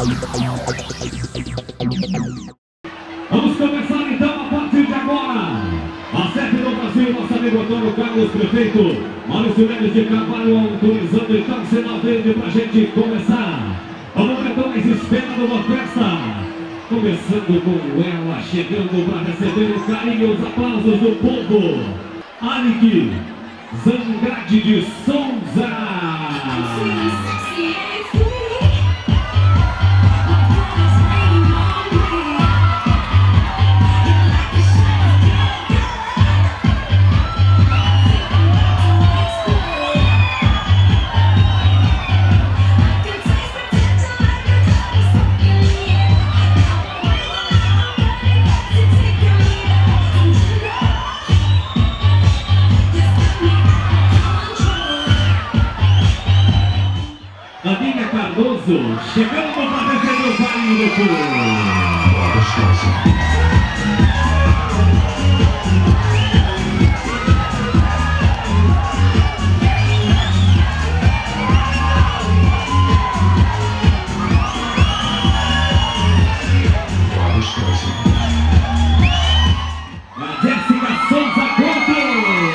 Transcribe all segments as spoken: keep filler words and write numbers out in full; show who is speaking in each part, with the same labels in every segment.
Speaker 1: Vamos começar então a partir de agora. A sete do Brasil, nosso amigo Antônio Carlos, prefeito Maurício Neves de Carvalho, autorizando então o sinal verde para a gente começar. O momento mais esperado da festa. Começando com ela, chegando para receber o carinho e os aplausos do povo. Anik Zangrade de Souza. Aninha Cardoso, chegando para defender o carinho do povo. A Jéssica Souza Couto.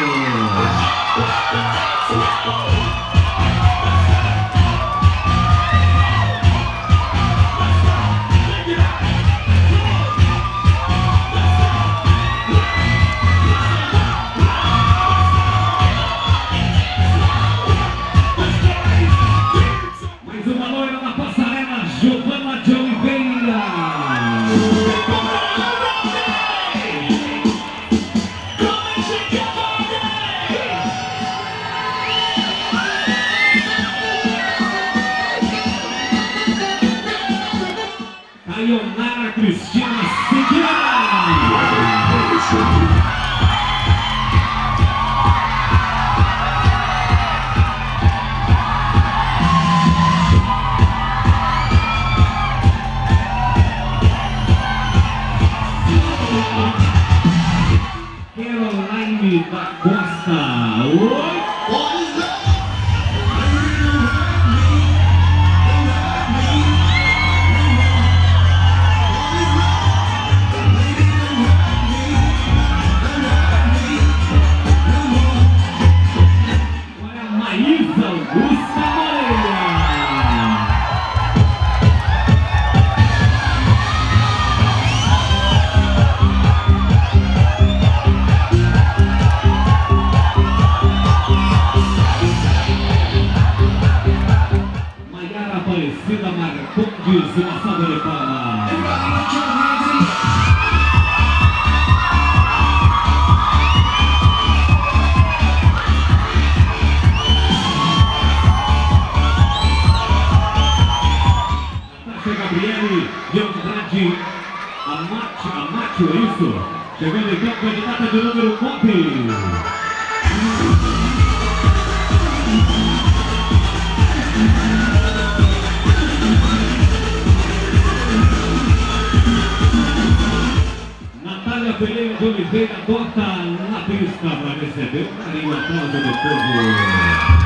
Speaker 1: Sayonara Cristina Siqueira. Caroline da Costa. Oi. Aparecida Marcondes, uma salva de palmas. Natasha Gabriele de Andrade Amatio, Amatio, é isso? Chegando então, candidata de número nove. Natália Pereira de Oliveira Dota na pista para receber o carinho e o aplauso do povo.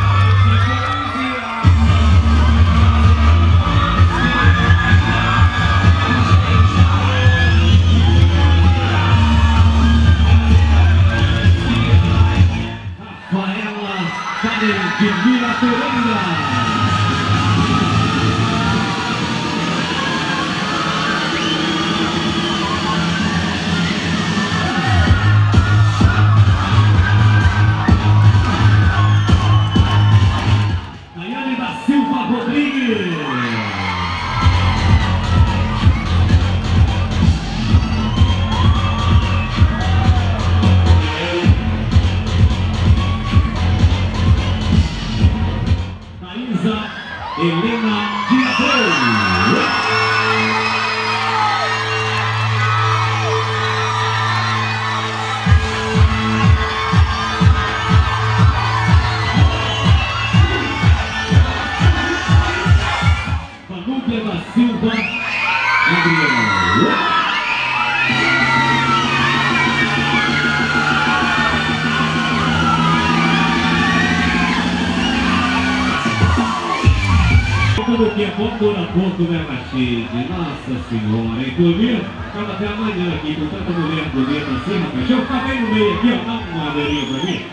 Speaker 1: Rafaela Karen de Mira Pereira. Helena de Abreu. Danúbia da Silva Gabriel. tudo que é bom dura pouco, né, Machide? Nossa Senhora, hein, turminha? Ficava até amanhã aqui com tanta mulher bonita assim, rapaz. Deixa eu ficar bem no meio aqui, ó. Dá uma madeirinha pra mim.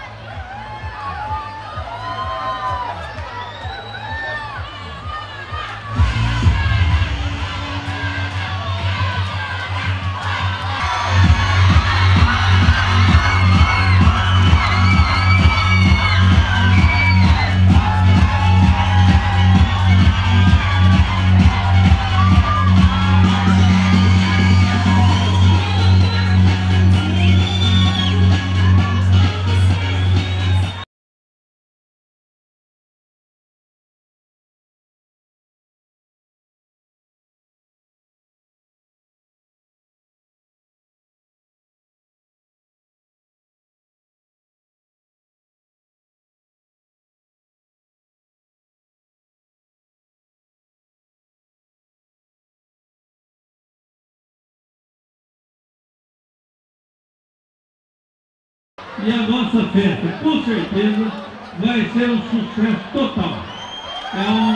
Speaker 2: E a nossa festa, com certeza, vai ser um sucesso total. É um...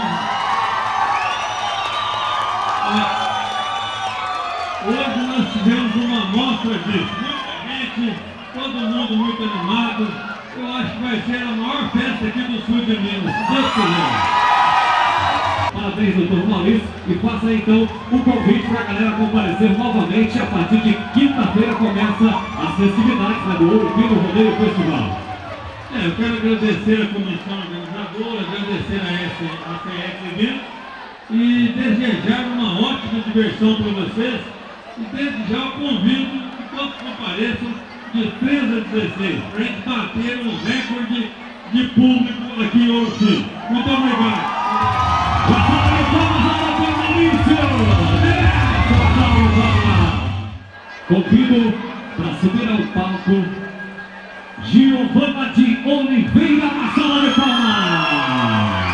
Speaker 2: É... Hoje nós tivemos uma amostra disso. Muita gente, todo mundo muito animado. Eu acho que vai ser a maior festa aqui do sul de Minas, se Deus quiser.
Speaker 1: Parabéns, doutor Maurício, e faça então um convite para a galera comparecer novamente. A partir de quinta-feira começa as festividades, né, do Ouro Fino Rodeio Festival.
Speaker 2: É, eu quero agradecer a comissão organizadora, agradecer a C S Eventos e desejar uma ótima diversão para vocês. E desde já eu convido que todos compareçam de treze a dezesseis, para a gente bater um recorde de público aqui em Ouro Fino. Muito obrigado.
Speaker 1: Convido para subir ao palco Giovana de Oliveira na sala de palmas.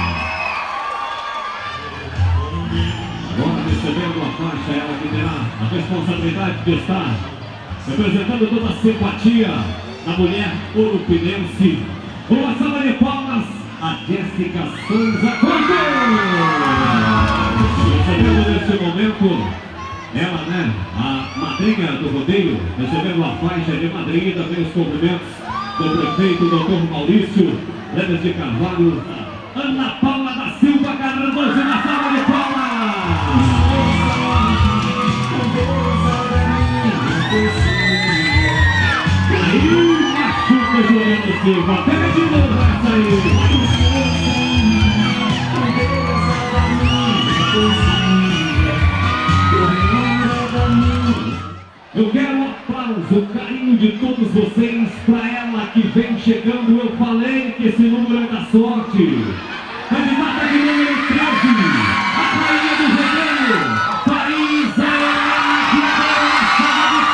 Speaker 1: Agora recebendo a faixa, ela que terá a responsabilidade de estar representando toda a simpatia da mulher ouropinense. Com a sala de palmas, a Jéssica Souza Cordeiro. Recebendo nesse momento ela, né, a madrinha do rodeio, recebendo a faixa de madrinha e também os cumprimentos do prefeito doutor Maurício Leves de Carvalho, Ana Paula da Silva Cardoso na sala de palmas. Aí, machuca Juliano Silva, pega de novo essa aí. Eu quero um aplauso, o carinho de todos vocês para ela que vem chegando. Eu falei que esse número é da sorte. Candidata de número treze, a rainha do rodeio, Thaísa Helena, que deu a sala de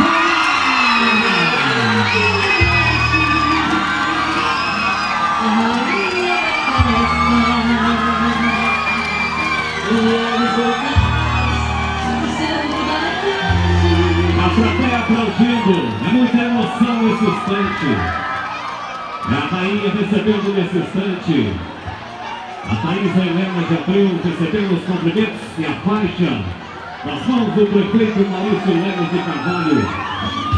Speaker 1: a plateia aplaudindo, é muita emoção nesse instante. É a rainha recebendo nesse instante. A Thaísa Helena de Abreu recebendo os cumprimentos e a faixa das mãos do prefeito Maurício Leves de Carvalho.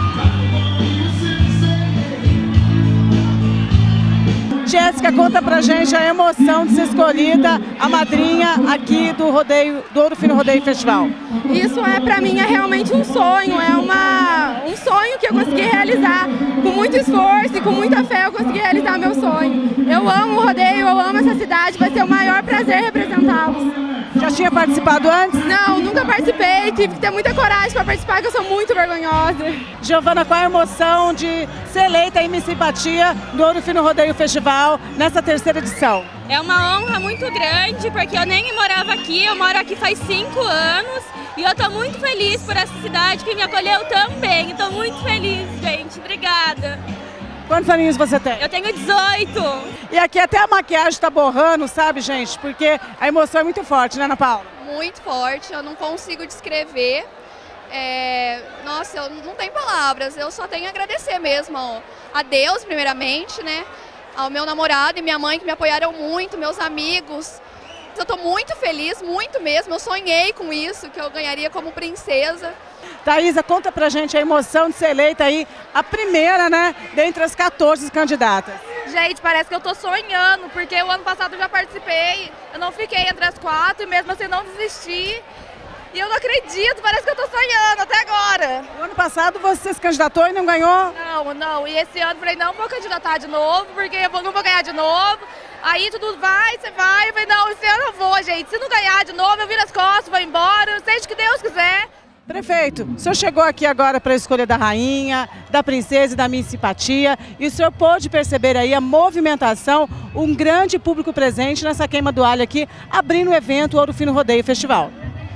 Speaker 3: Jéssica, conta pra gente a emoção de ser escolhida a madrinha aqui do rodeio, do Ouro Fino Rodeio Festival.
Speaker 4: Isso é pra mim é realmente um sonho, é uma, um sonho que eu consegui realizar com muito esforço e com muita fé. Eu consegui realizar meu sonho. Eu amo o rodeio, eu amo essa cidade, vai ser o maior prazer representá-los.
Speaker 3: Já tinha participado antes?
Speaker 4: Não, nunca participei, tive que ter muita coragem para participar, porque eu sou muito vergonhosa.
Speaker 3: Giovana, qual a emoção de ser eleita em Miss Simpatia do Ouro Fino Rodeio Festival nessa terceira edição?
Speaker 5: É uma honra muito grande, porque eu nem morava aqui, eu moro aqui faz cinco anos e eu estou muito feliz por essa cidade que me acolheu tão bem. Estou muito feliz, gente. Obrigada.
Speaker 3: Quantos aninhos você tem?
Speaker 5: Eu tenho dezoito.
Speaker 3: E aqui até a maquiagem está borrando, sabe, gente? Porque a emoção é muito forte, né, Ana Paula?
Speaker 6: Muito forte, eu não consigo descrever. É... Nossa, eu não tenho palavras, eu só tenho a agradecer mesmo a Deus, primeiramente, né? Ao meu namorado e minha mãe que me apoiaram muito, meus amigos. eu tô muito feliz, muito mesmo. Eu sonhei com isso, que eu ganharia como princesa.
Speaker 3: Thaisa, conta pra gente a emoção de ser eleita aí a primeira, né, dentre as quatorze candidatas.
Speaker 7: Gente, parece que eu tô sonhando, porque o ano passado eu já participei, eu não fiquei entre as quatro e mesmo assim não desisti. E eu não acredito, parece que eu tô sonhando até agora.
Speaker 3: O ano passado você se candidatou e não ganhou?
Speaker 7: Não, não, e esse ano eu falei, não vou candidatar de novo, porque eu não vou ganhar de novo. Aí tudo vai, você vai, eu falei, não, esse ano eu vou, gente. Se não ganhar de novo, eu viro as costas, vou embora, seja o que Deus quiser.
Speaker 3: Prefeito, o senhor chegou aqui agora para a escolha da rainha, da princesa e da minha simpatia, e o senhor pôde perceber aí a movimentação, um grande público presente nessa queima do alho aqui, abrindo o evento Ouro Fino Rodeio Festival.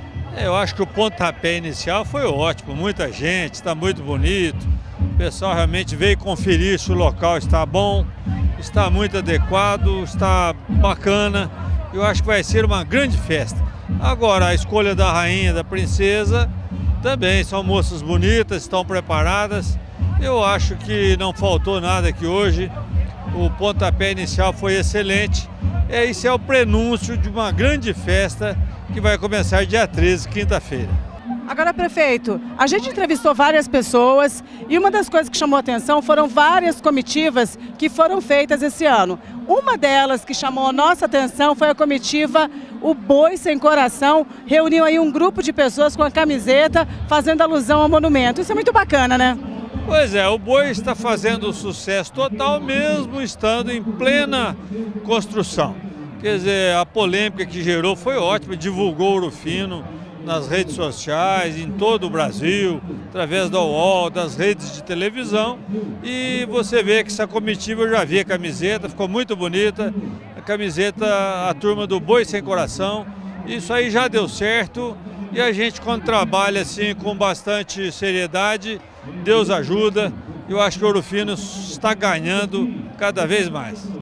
Speaker 8: Eu acho que o pontapé inicial foi ótimo, muita gente, está muito bonito, o pessoal realmente veio conferir se o local está bom, está muito adequado, está bacana, eu acho que vai ser uma grande festa. Agora, a escolha da rainha, da princesa, também são moças bonitas, estão preparadas. Eu acho que não faltou nada aqui hoje. O pontapé inicial foi excelente. Esse é o prenúncio de uma grande festa que vai começar dia treze, quinta-feira.
Speaker 3: Agora, prefeito, a gente entrevistou várias pessoas e uma das coisas que chamou a atenção foram várias comitivas que foram feitas esse ano. Uma delas que chamou a nossa atenção foi a comitiva O Boi Sem Coração, reuniu aí um grupo de pessoas com a camiseta fazendo alusão ao monumento. Isso é muito bacana, né?
Speaker 8: Pois é, o boi está fazendo sucesso total mesmo estando em plena construção. Quer dizer, a polêmica que gerou foi ótima, divulgou Ouro Fino nas redes sociais, em todo o Brasil, através da U O L, das redes de televisão. E você vê que essa comitiva, eu já vi a camiseta, ficou muito bonita. A camiseta, a turma do Boi Sem Coração. Isso aí já deu certo. E a gente, quando trabalha assim com bastante seriedade, Deus ajuda. Eu acho que o Ouro Fino está ganhando cada vez mais.